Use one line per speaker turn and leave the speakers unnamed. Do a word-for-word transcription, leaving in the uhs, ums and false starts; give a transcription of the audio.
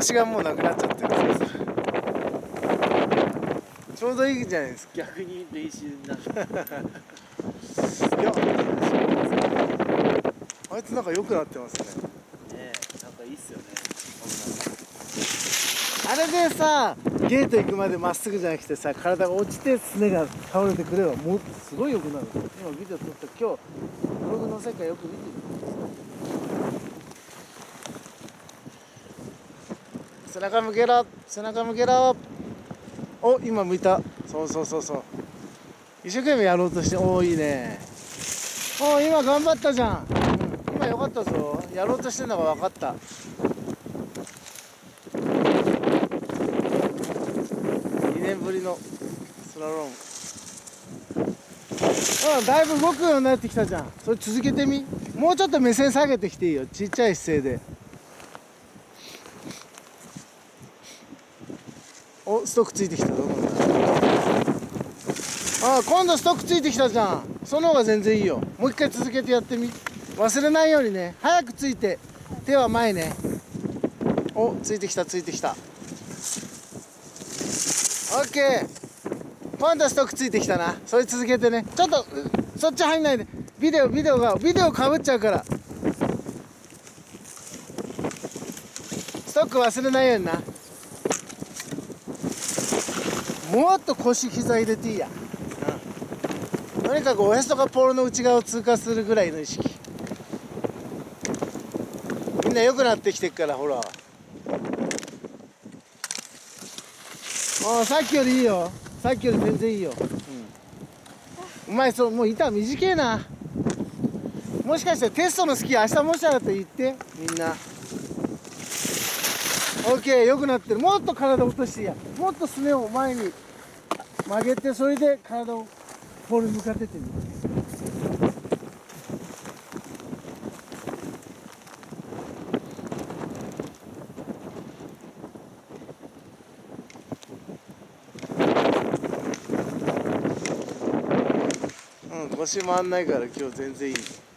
腰がもうなくなっちゃってる。ちょうどいいじゃないですか。
逆に練習になる。
いや、あいつなんか良くなってますね。
ねえ、なんかいいっすよね。
あれでさ、ゲート行くまでまっすぐじゃなくてさ、体が落ちてすねが倒れてくればもうすごい良くなる。今ビデオ撮った。今日ブログの世界よく見てる。背中向けろ、背中向けろ。お、今向いた。そうそうそうそう。一生懸命やろうとして、おお、いいね。おお、今頑張ったじゃん。うん、今良かったぞ。やろうとしてるのが分かった。にねんぶりのスラローム。うん、だいぶ動くようになってきたじゃん。それ続けてみ。もうちょっと目線下げてきていいよ。ちっちゃい姿勢で。お、ストックついてきたぞ。ああ、今度ストックついてきたじゃん。その方が全然いいよ。もう一回続けてやってみ。忘れないようにね。早くついて、手は前ね。お、ついてきたついてきた。オッケー。今度ストックついてきたな。それ続けてね。ちょっとそっち入んないで。ビデオビデオがビデオかぶっちゃうから。ストック忘れないようにな。もっと腰膝入れていいや。うん、とにかくおへそがポールの内側を通過するぐらいの意識。みんな良くなってきてるから、ほら。ああ、さっきよりいいよ。さっきより全然いいよ。うん、うまい。そう、もう板短いな。もしかしてテストのスキー明日もしあると言って、みんな。オッケー、良くなってる。もっと体落としていいや。もっとすねを前に曲げて、それで体をポールに向かってってみる。うん、腰回んないから今日全然いい。